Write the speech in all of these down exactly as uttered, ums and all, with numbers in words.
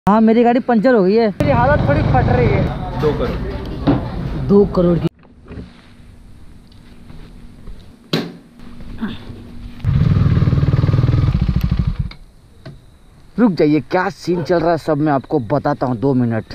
हाँ मेरी गाड़ी पंचर हो गई है, मेरी हालत थोड़ी फट रही है। दो करोड़ दो करोड़ की। रुक जाइए, क्या सीन चल रहा है सब मैं आपको बताता हूँ, दो मिनट।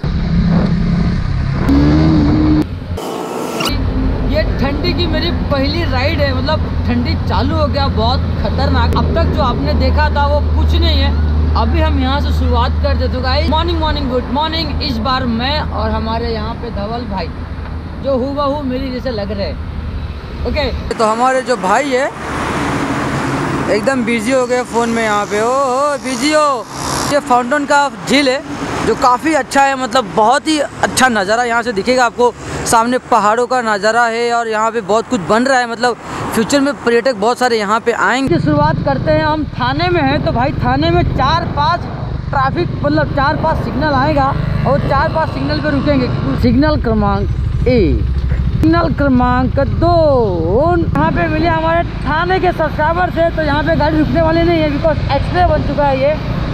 ये ठंडी की मेरी पहली राइड है, मतलब ठंडी चालू हो गया, बहुत खतरनाक। अब तक जो आपने देखा था वो कुछ नहीं है, अभी हम यहाँ से शुरुआत करते। तो guys morning morning good morning. इस बार मैं और हमारे यहाँ पे धवल भाई जो हूबहू मेरी जैसे लग रहे हैं। ओके तो हमारे जो भाई है एकदम बिजी हो गए फ़ोन में यहाँ पे। ओ हो बिजी हो। ये फाउंटेन का झील है जो काफ़ी अच्छा है, मतलब बहुत ही अच्छा नज़ारा यहाँ से दिखेगा आपको। सामने पहाड़ों का नज़ारा है और यहाँ पे बहुत कुछ बन रहा है, मतलब फ्यूचर में पर्यटक बहुत सारे यहाँ पे आएंगे। शुरुआत करते हैं, हम थाने में हैं तो भाई थाने में चार पांच ट्रैफिक मतलब चार पांच सिग्नल आएगा और चार पांच सिग्नल पे रुकेंगे। सिग्नल क्रमांक एक, सिग्नल क्रमांक दो, यहाँ पे मिले हमारे थाने के सब्सक्राइबर से, तो यहाँ पे गाड़ी रुकने वाली नहीं है बिकॉज एक्सप्रेस बन चुका है ये।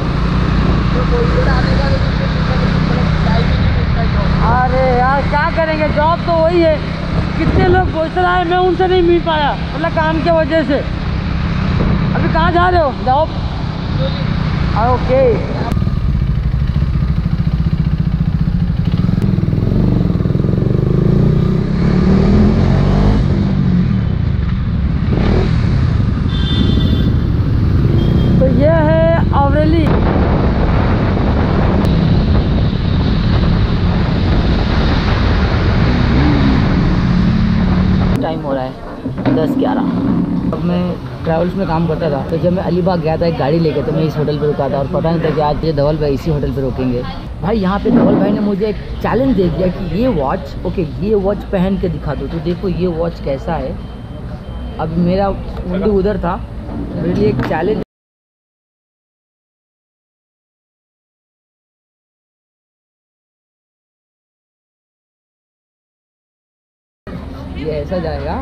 अरे यार क्या करेंगे, जॉब तो वही है। कितने लोग बोलते रहे, मैं उनसे नहीं मिल पाया मतलब काम की वजह से। अभी कहाँ जा रहे हो? जॉब? ओके तो ये है अवरेली। टाइम हो रहा है दस ग्यारह। अब मैं ट्रैवल्स में काम करता था, तो जब मैं अलीबाग गया था एक गाड़ी लेके, तो मैं इस होटल पे रुका था और पता नहीं था कि आज ये धवल भाई इसी होटल पे रुकेंगे। भाई यहाँ पे धवल भाई ने मुझे एक चैलेंज दे दिया कि ये वॉच ओके ये वॉच पहन के दिखा दो, तो देखो ये वॉच कैसा है। अब मेरा मुंडी उधर था, मेरे लिए एक चैलेंज। ये ऐसा जाएगा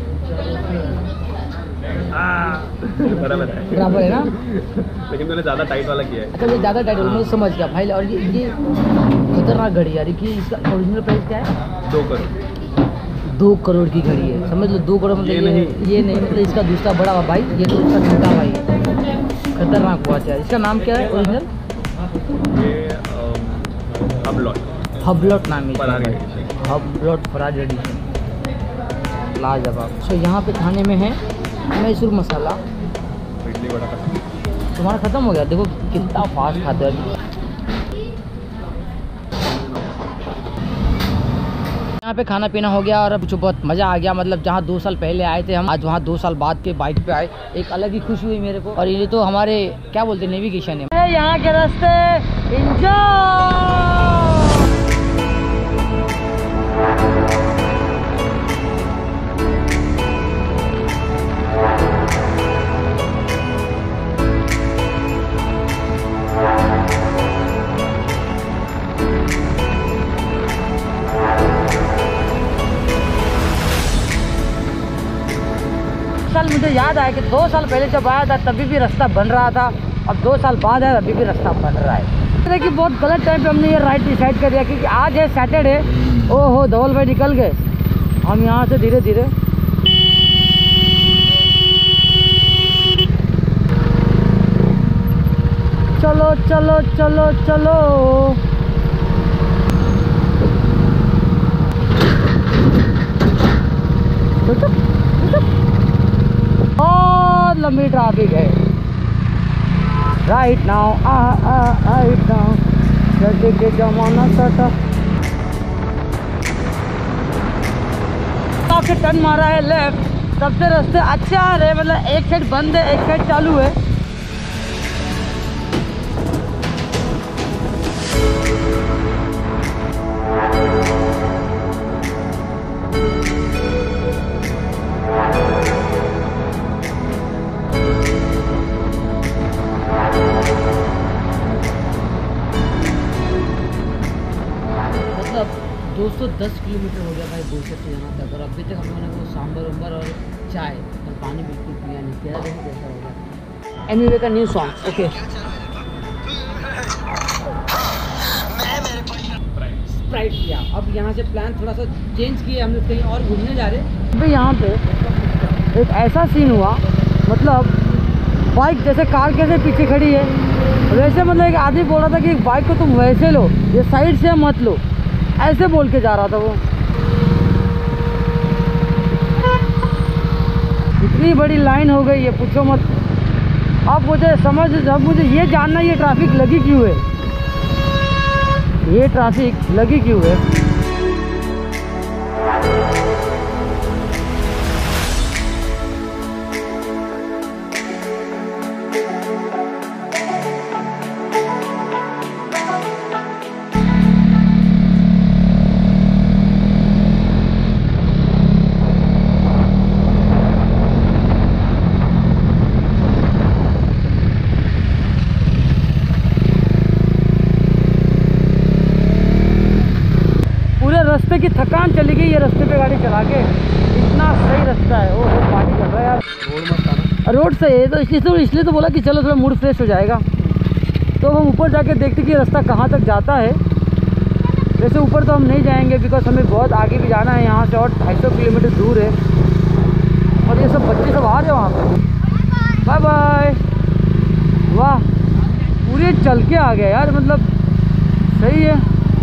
बराबर है, बराबर है ना, लेकिन मैंने ज़्यादा टाइट वाला किया है। अच्छा ये ज़्यादा टाइट, मैं समझ गया भाई। और ये ये खतरनाक घड़ी यार, कि इसका ओरिजिनल प्राइस क्या है? दो करोड़ दो करोड़ की घड़ी है, समझ लो। दो करोड़ मतलब ये नहीं, ये नहीं मतलब इसका दूसरा बड़ा हुआ भाई, ये तो उसका छोटा भाई है। खतरनाक वॉच है। इसका नाम क्या है ओरिजिनल? ये हबलॉट हबलॉट नाम है, हबलॉट फराज एडिशन, लाजवाब। सो यहाँ पे खाने में है मैसूर मसाला। इडली वड़ा का तुम्हारा ख़त्म हो गया, देखो कितना फास्ट खाते हैं। यहाँ पे खाना पीना हो गया और अब कुछ बहुत मज़ा आ गया, मतलब जहाँ दो साल पहले आए थे हम, आज वहाँ दो साल बाद के बाइक पे आए, एक अलग ही खुशी हुई मेरे को। और ये तो हमारे क्या बोलते हैं नेविगेशन है, यहाँ के रास्ते एंजॉय। साल मुझे याद आया कि दो साल पहले जब आया था तभी भी रास्ता बन रहा था, अब दो साल बाद है अभी भी रास्ता बन रहा है। देखिए बहुत गलत टाइम पे हमने ये राइड डिसाइड कर दिया, क्योंकि आज है सैटरडे। ओहो धवल भाई निकल गए, हम यहाँ से धीरे धीरे चलो चलो चलो चलो। बहुत लंबी ट्रैफिक है राइट नाउ, राइट नाउ जैसे के जमाना सटा। काफी टर्न मारा है लेफ्ट, सबसे रास्ते अच्छे आ रहे, मतलब एक साइड बंद है एक साइड चालू है। दो सौ दस किलोमीटर हो गया भाई बोलते से यहाँ तक, और अभी तक हम लोगों ने वो सांबर उम्बर और चाय और पानी बिल्कुल पिया नहीं। तेरा देखो कैसा होगा। एनीवे का न्यू सॉन्ग ओके। राइड किया, अब यहाँ से प्लान थोड़ा सा चेंज किया, हम लोग कहीं और घूमने जा रहे हैं। अभी यहाँ पे एक ऐसा सीन हुआ, मतलब बाइक जैसे कार कैसे पीछे खड़ी है वैसे, मतलब एक आदमी बोल रहा था कि बाइक को तुम वैसे लो, ये साइड से मत लो, ऐसे बोल के जा रहा था वो। इतनी बड़ी लाइन हो गई है पूछो मत। अब मुझे समझ अब मुझे ये जानना ये ट्रैफिक लगी क्यों है, ये ट्रैफिक लगी क्यों है। रास्ते की थकान चली गई ये रास्ते पे गाड़ी चला के, इतना सही रास्ता है। वो पानी चल रहा है यार, रोड मत आना, रोड सही है तो इसलिए तो इसलिए तो बोला कि चलो थोड़ा मूड फ्रेश हो जाएगा। तो हम ऊपर जाके देखते कि रास्ता कहाँ तक जाता है। वैसे ऊपर तो हम नहीं जाएंगे बिकॉज हमें बहुत आगे भी जाना है, यहाँ से और ढाई सौ किलोमीटर दूर है। और ये सब बच्चे सब आ रहे हैं वहाँ पर। Bye bye. वाह पूरे चल के आ गया यार, मतलब सही है।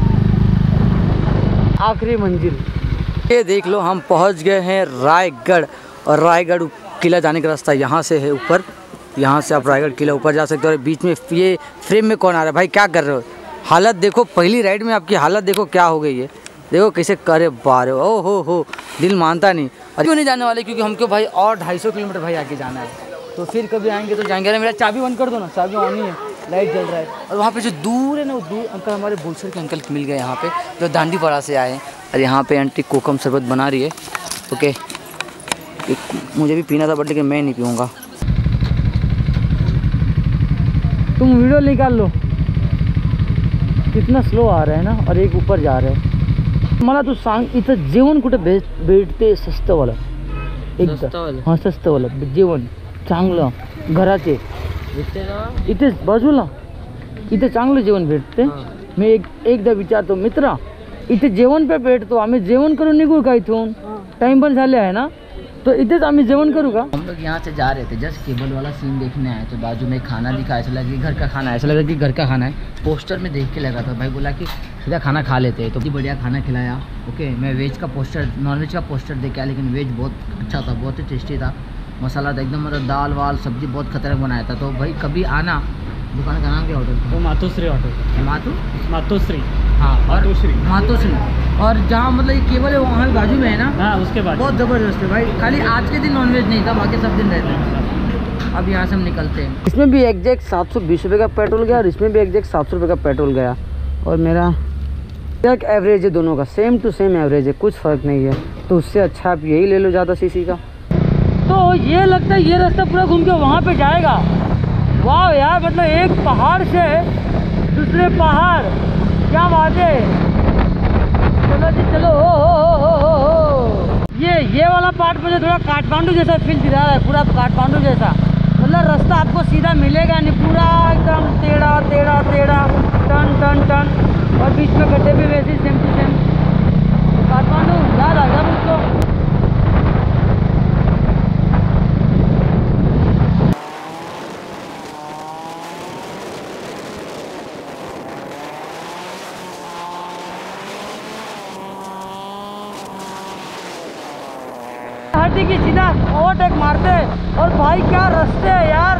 आखिरी मंजिल ये देख लो, हम पहुंच गए हैं रायगढ़। और रायगढ़ किला जाने का रास्ता यहाँ से है ऊपर, यहाँ से आप रायगढ़ किला ऊपर जा सकते हो। और बीच में ये फ्रेम में कौन आ रहा है भाई, क्या कर रहे हो? हालत देखो, पहली राइड में आपकी हालत देखो क्या हो गई है, देखो कैसे करे बारे। ओ हो हो दिल मानता नहीं। और क्यों नहीं जाने वाले, क्योंकि हमको भाई और ढाई सौ किलोमीटर भाई आगे जाना है, तो फिर कभी आएंगे तो जाएंगे। अरे मेरा चाबी बंद कर दो ना, चाबी ऑन ही है, लाइट जल रहा है। और वहाँ पे जो दूर है ना, वो दूर अंकल हमारे बोलसर के अंकल मिल गए यहाँ पे, जो दांडीपाड़ा से आए हैं। और यहाँ पे आंटी कोकम शरबत बना रही है। ओके मुझे भी पीना था बट लेकिन मैं नहीं पीऊँगा। तुम वीडियो निकाल लो, कितना स्लो आ रहा है ना, और एक ऊपर जा रहा है। मला तू सांग इथं जेवण कुठे भेट भेटते स्वस्तवालं एकदम? हां स्वस्तवालं जेवण चांगलं घराचे इथेच बाजूला, इथे चांगलं जेवण भेटते। मी एक एकदा विचारतो मित्रा, इथे जेवण पे भेटतो, आम्ही जेवण करून निघू का इथून? टाइम पण झाले आहे ना, तो इथेच आम्ही जेवण करू का? हम लोग यहाँ से जा रहे थे, जस्ट केबल वाला सीन देखने आए तो बाजू में खाना दिखा, ऐसा लगा कि घर का खाना है, ऐसा लगा कि घर का खाना है। पोस्टर में देख के लगा था, भाई बोला कि सीधा खाना खा लेते हैं, तो बहुत बढ़िया खाना खिलाया। ओके मैं वेज का पोस्टर नॉनवेज का पोस्टर देख के आया, लेकिन वेज बहुत अच्छा था, बहुत ही टेस्टी था। मसाला था एकदम, मतलब दाल वाल सब्जी बहुत खतरनाक बनाया था। तो भाई कभी आना, दुकान का नाम क्या होटल? तो मातोश्री होटल। मातु मातोश्री हाँ, और मातोश्री मातोश्री और जहाँ मतलब ये केवल है वहाँ बाजू में है ना। हाँ उसके बाद बहुत ज़बरदस्त है भाई। खाली आज के दिन नॉनवेज नहीं था, बाकी सब दिन रहते हैं। अब यहाँ से हम निकलते हैं। इसमें भी एग्जैक्ट सात सौ बीस रुपये का पेट्रोल गया और इसमें भी एग्जैक्ट सात सौ रुपये का पेट्रोल गया। और मेरा एक एवरेज है दोनों का, सेम टू सेम एवरेज है, कुछ फ़र्क नहीं है। तो उससे अच्छा आप यही ले लो ज़्यादा सीसी का। तो ये लगता है ये रास्ता पूरा घूम के वहाँ पे जाएगा। वाह यार, मतलब एक पहाड़ से दूसरे पहाड़, क्या बात है। चलो जी चलो। हो हो हो हो हो ये ये वाला पार्ट मुझे थोड़ा काठमांडू जैसा फील दिला रहा है, पूरा काठमांडू जैसा। मतलब रास्ता आपको सीधा मिलेगा नहीं, पूरा एकदम टेढ़ा टेढ़ा टेढ़ा, टन टन टन, और बीच में गड्ढे भी वैसे सेम टू सेम। काठमांडू याद आ गया मुझको। की सीधा ओवरटेक मारते और भाई क्या रास्ते है यार।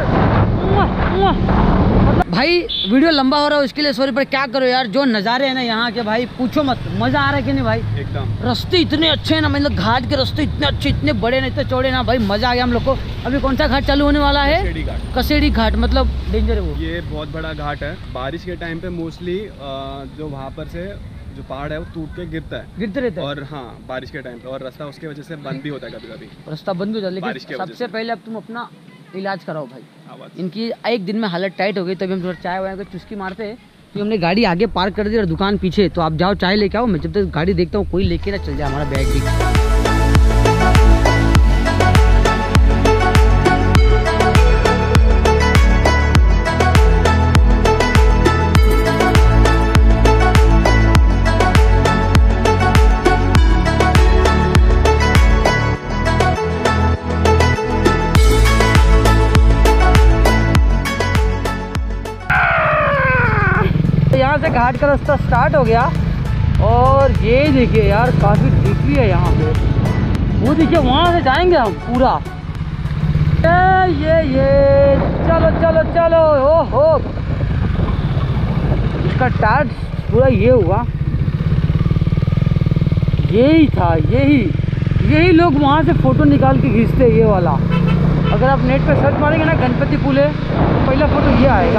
मतलब भाई वीडियो लंबा हो रहा है उसके लिए सॉरी, पर क्या करो यार, जो नज़ारे हैं ना यहाँ के भाई पूछो मत। मज़ा आ रहा है कि नहीं भाई? एकदम। रास्ते इतने अच्छे हैं ना, मतलब घाट के रास्ते इतने अच्छे, इतने बड़े ना, इतने चौड़े ना, भाई मज़ा आ गया हम लोग को। अभी कौन सा घाट चालू होने वाला है? कसेड़ी घाट। कसेड़ी घाट मतलब डेंजर है वो, ये बहुत बड़ा घाट है। बारिश के टाइम पे मोस्टली जो वहाँ पर से जो पहाड़ है वो टूट के गिरता है, गिरते रहता है। और हाँ बारिश के टाइम पे, और रास्ता उसके वजह से बंद भी होता है कभी कभी, रास्ता बंद हो जाता है। लेकिन सबसे पहले अब तुम अपना इलाज कराओ भाई। इनकी एक दिन में हालत टाइट हो गई, तभी हम थोड़ा चाय वाय को चुस्की मारते हैं। तो हमने गाड़ी आगे पार्क कर दी और दुकान पीछे, तो आप जाओ चाय लेके आओ, मैं जब तक गाड़ी देखता हूँ कोई लेके ना चल जाए हमारा बैग भी। यहाँ से घाट का रास्ता स्टार्ट हो गया और ये देखिए यार काफ़ी डिपी है यहाँ पे। वो देखिए वहाँ से जाएंगे हम पूरा। ये ये ये चलो चलो चलो। ओहो इसका टायर पूरा ये हुआ। यही था, यही यही लोग वहाँ से फ़ोटो निकाल के खींचते ये वाला। अगर आप नेट पे सर्च मारेंगे ना गणपति पुल है तो पहला फ़ोटो ये आएगा।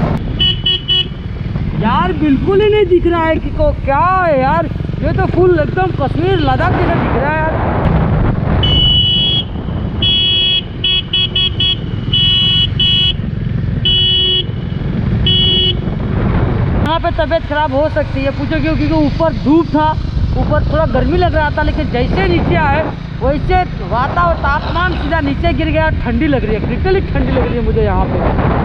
यार बिल्कुल ही नहीं दिख रहा है कि को क्या है यार। ये तो फुल एकदम कश्मीर लद्दाख जैसा दिख रहा है यार। यहाँ पे तबीयत खराब हो सकती है, पूछो क्यों? क्योंकि ऊपर धूप था, ऊपर थोड़ा गर्मी लग रहा था, लेकिन जैसे नीचे आए वैसे वातावरण तापमान सीधा नीचे गिर गया। ठंडी लग रही है, क्रिटिकली ठंडी लग रही है मुझे यहाँ पे।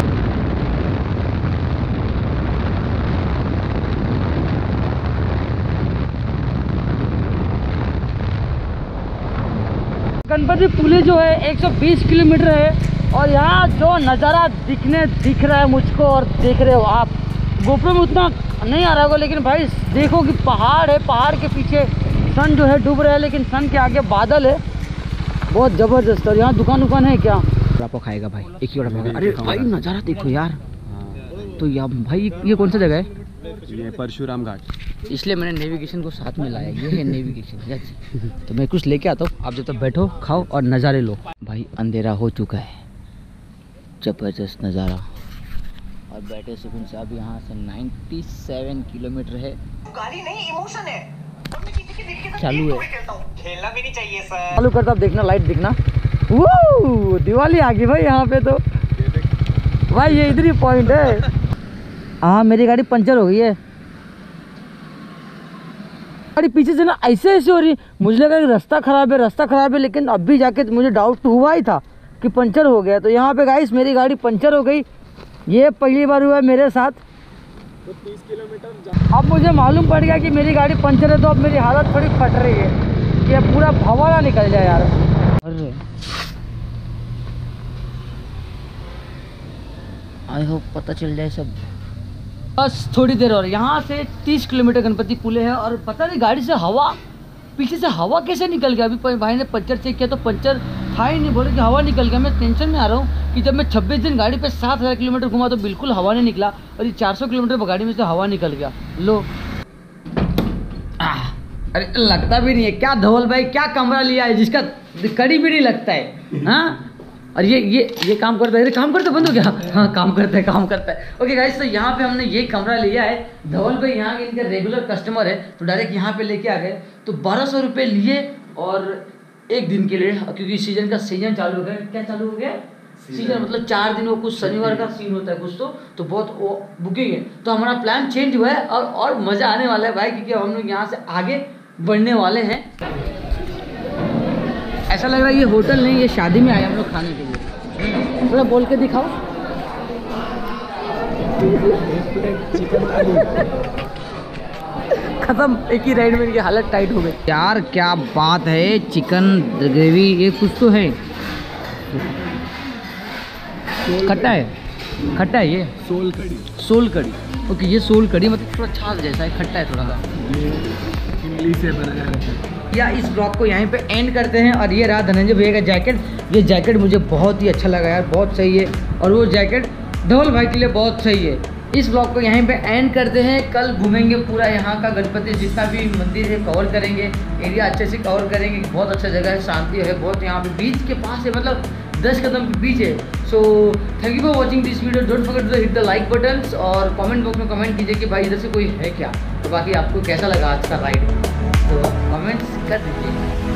गणपति पुल जो है एक सौ बीस किलोमीटर है और यहाँ जो नज़ारा दिखने दिख रहा है मुझको और देख रहे हो आप, गोप्रो में उतना नहीं आ रहा होगा, लेकिन भाई देखो कि पहाड़ है, पहाड़ के पीछे सन जो है डूब रहा है, लेकिन सन के आगे बादल है, बहुत ज़बरदस्त। और यहाँ दुकान दुकान है क्या? आपको खाएगा भाई, एक ही बड़ा। अरे भाई नज़ारा देखो यार। तो यार भाई ये कौन सा जगह है? ये परशुराम घाट, इसलिए मैंने नेविगेशन को साथ में लाया। ये है नेविगेशन। तो मैं कुछ लेके आता हूँ, आप जब तक बैठो खाओ और नज़ारे लो। भाई अंधेरा हो चुका है, जबरदस्त नज़ारा और बैठे सुकून से। अब यहाँ से सत्तानवे किलोमीटर है। गाड़ी नहीं इमोशन है। चालू है, खेलना भी नहीं चाहिए सर। चालू करता, अब देखना लाइट दिखना। वो दिवाली आ गई भाई यहाँ पे तो। भाई ये इधर ही पॉइंट है। हाँ मेरी गाड़ी पंचर हो गई है। गाड़ी पीछे से ना ऐसे ऐसे हो रही, मुझे लगा कि रास्ता खराब है, रास्ता खराब है, लेकिन अभी जाके मुझे डाउट तो हुआ ही था कि पंचर हो गया। तो यहाँ पे गाइस मेरी गाड़ी पंचर हो गई। ये पहली बार हुआ है मेरे साथ। तो तीस किलोमीटर अब मुझे मालूम पड़ गया कि मेरी गाड़ी पंचर है, तो अब मेरी हालत थोड़ी फट रही है। ये पूरा भवाला निकल जाए यार। अरे आई होप पता चल जाए सब। बस थोड़ी देर और, यहाँ से तीस किलोमीटर गणपति पुल है। और पता नहीं गाड़ी से हवा, पीछे से हवा कैसे निकल गया। अभी भाई ने पंचर चेक किया तो पंचर था ही नहीं, बोले कि हवा निकल गया। मैं टेंशन में आ रहा हूँ कि जब मैं छब्बीस दिन गाड़ी पे सात हज़ार किलोमीटर घुमा तो बिल्कुल हवा नहीं निकला, और ये चार सौ किलोमीटर गाड़ी में से हवा निकल गया। लो आ, अरे लगता भी नहीं है। क्या धवल भाई क्या कमरा लिया है जिसका कड़ी भी नहीं लगता है। हाँ और ये ये ये काम करता है। अरे काम करता बंद हो गया। हाँ काम करता है, काम करता है। ओके गाइस, तो यहाँ पे हमने ये कमरा लिया है। धवल भाई यहाँ के इनके रेगुलर कस्टमर है, तो डायरेक्ट यहाँ पे लेके आ गए। तो बारह सौ रुपये लिए और एक दिन के लिए, क्योंकि सीजन का सीजन चालू हो गया। क्या चालू हो गया? सीजन मतलब चार दिन वो कुछ शनिवार का सीन होता है कुछ, तो तो बहुत वो बुकिंग है। तो हमारा प्लान चेंज हुआ है और और मज़ा आने वाला है भाई, क्योंकि हम लोग यहाँ से आगे बढ़ने वाले हैं। ऐसा लग रहा है ये होटल नहीं, ये शादी में आए हम लोग खाने के लिए। थोड़ा बोल के दिखाओ। खत्म, एक ही राइड में इनकी हालत टाइट हो गई यार। क्या बात है, चिकन ग्रेवी, ये कुछ तो है। खट्टा है, खट्टा है ये सोल कड़ी। सोल कड़ी, ओके। ये सोल कड़ी मतलब थोड़ा छाछ जैसा है, खट्टा है थोड़ा सा। इमली से बनाया है। या इस ब्लॉग को यहीं पे एंड करते हैं। और ये रहा धनंजय भैया का जैकेट। ये जैकेट मुझे बहुत ही अच्छा लगा यार, बहुत सही है। और वो जैकेट धवल भाई के लिए बहुत सही है। इस ब्लॉग को यहीं पे एंड करते हैं। कल घूमेंगे पूरा यहाँ का गणपति जितना भी मंदिर है कवर करेंगे, एरिया अच्छे से कवर करेंगे। बहुत अच्छा जगह है, शांति है बहुत। यहाँ पे बीच के पास है, मतलब दस कदम पे बीच है। So thank you for watching this video. Don't forget to hit the like buttons और कमेंट बॉक्स में कमेंट कीजिए कि भाई इधर से कोई है क्या। तो बाकी आपको कैसा लगा आज का राइड, तो कमेंट्स कर दीजिए।